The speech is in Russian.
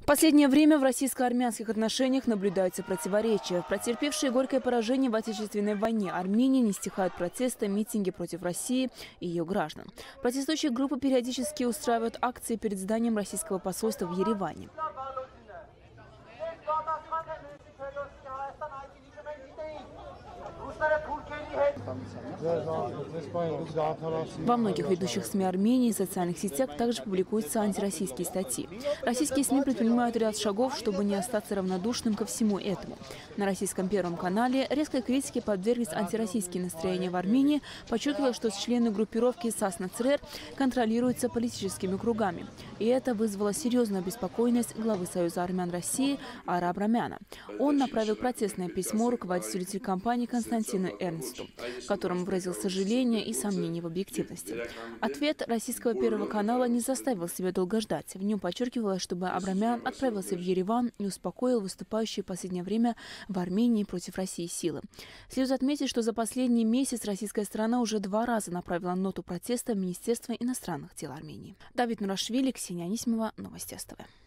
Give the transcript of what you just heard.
последнее время в российско-армянских отношениях наблюдаются противоречия. Потерпевшие горькое поражение в Отечественной войне Армении не стихают протесты, митинги против России и ее граждан. Протестующие группы периодически устраивают акции перед зданием российского посольства в Ереване. Во многих ведущих СМИ Армении и социальных сетях также публикуются антироссийские статьи. Российские СМИ предпринимают ряд шагов, чтобы не остаться равнодушным ко всему этому. На российском Первом канале резкой критике подверглись антироссийские настроения в Армении, подчеркивая, что члены группировки САС-НАЦРР контролируются политическими кругами. И это вызвало серьезную обеспокоенность главы Союза армян России Ара Абрамяна. Он направил протестное письмо руководителю телекомпании Константину Эрнсту, в котором выразил сожаление и сомнения в объективности. Ответ российского Первого канала не заставил себя долго ждать. В нем подчеркивалось, чтобы Абрамян отправился в Ереван и успокоил выступающие в последнее время в Армении против России силы. Следует отметить, что за последний месяц российская сторона уже 2 раза направила ноту протеста в Министерство иностранных дел Армении. Давид Нурашвили, Ксения Анисимова, Новости СТВ.